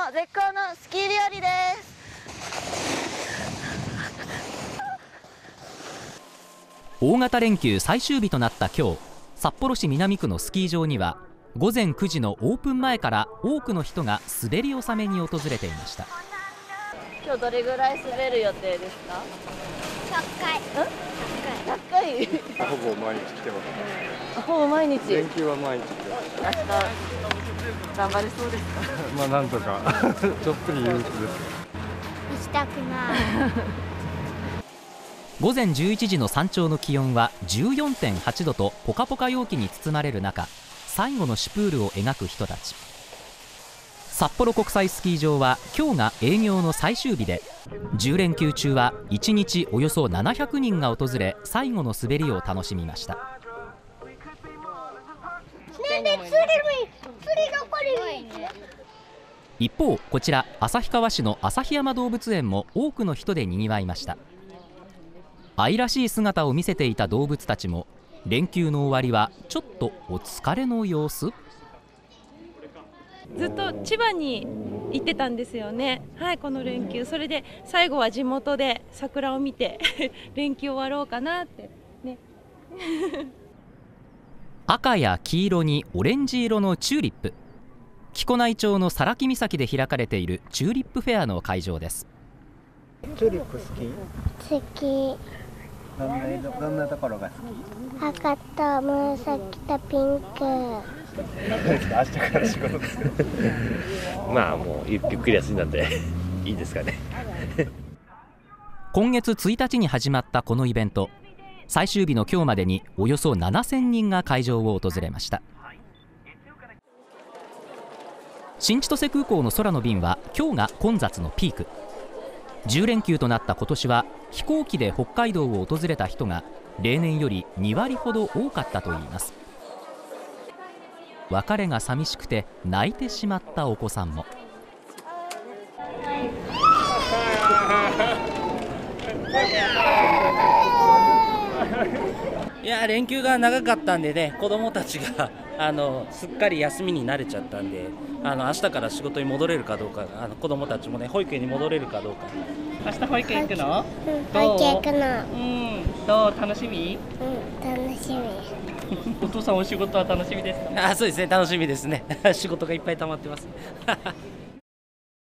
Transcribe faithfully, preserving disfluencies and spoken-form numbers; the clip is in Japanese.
絶好のスキー日和です。 大型連休最終日となった今日、札幌市南区のスキー場には午前くじのオープン前から多くの人が滑り納めに訪れていました。 今日どれぐらい滑る予定ですか？ ひゃっかい。 ひゃっかい。 ほぼ毎日来てます。 ほぼ毎日。 連休は毎日来てます。 明日頑張れそうですか？ まあなんとかちょっぴり憂鬱です。 行きたくない。 午前じゅういちじの山頂の気温は じゅうよんてんはちどとポカポカ陽気に包まれる中、最後のシュプールを描く人たち。札幌国際スキー場は今日が営業の最終日で、じゅう連休中はいちにちおよそななひゃくにんが訪れ、最後の滑りを楽しみました。一方、こちら旭川市の旭山動物園も多くの人でにぎわいました。愛らしい姿を見せていた動物たちも連休の終わりはちょっとお疲れの様子。 ずっと千葉に行ってたんですよね。はい、この連休。それで最後は地元で桜を見て連休終わろうかなってね。 赤や黄色にオレンジ色のチューリップ。木古内町の更木岬で開かれているチューリップフェアの会場です。 チューリップ好き？ 好き。 どんなどんなところが好き？ 赤と紫とピンク。 明日から仕事ですか？ まあもうゆっくり休みなんでいいですかね。 今月ついたちに始まったこのイベント、最終日の今日までにおよそななせんにんが会場を訪れました。新千歳空港の空の便は今日が混雑のピーク。じゅう連休となった今年は飛行機で北海道を訪れた人が例年よりにわりほど多かったといいます。別れが寂しくて泣いてしまったお子さんも。 いや連休が長かったんでね、子どもたちがあのすっかり休みに慣れちゃったんで、あの明日から仕事に戻れるかどうか、あの子どもたちもね保育園に戻れるかどうか。 明日保育園行くの？ うん、保育園行くの。 うん、どう？楽しみ？ うん、楽しみ。 お父さんお仕事は楽しみですか？ あ、そうですね、楽しみですね。仕事がいっぱい溜まってます。